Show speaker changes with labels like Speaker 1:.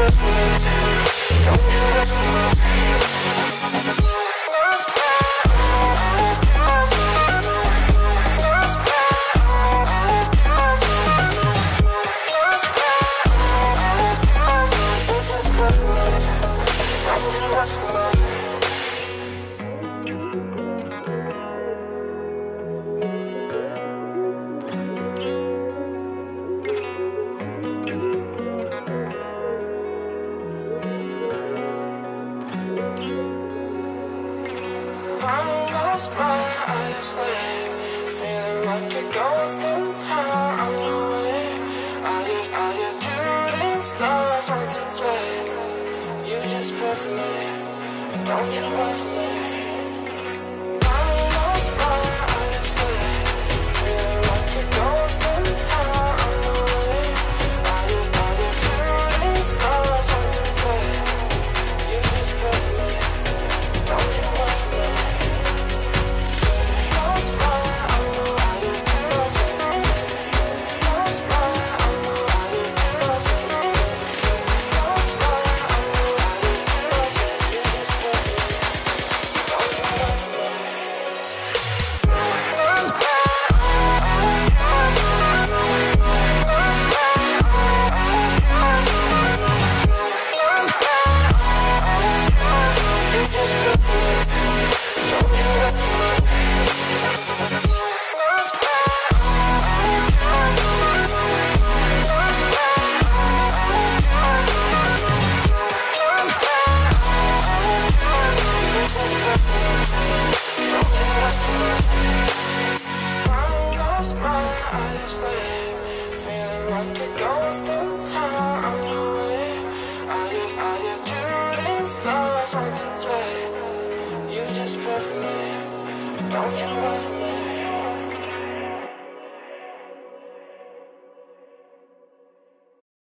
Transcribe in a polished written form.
Speaker 1: Feeling like a ghost in town on your way. I just shooting stars want to play. You just pray for me, don't you wait for me. I'm lost by honesty. Feeling like a ghost in town on your way. I just shooting stars want to play. You just pray for me, don't you wait for me. Feeling like a ghost in town on your way. I just shooting stars want to play. You just pray for me, don't you wait for me.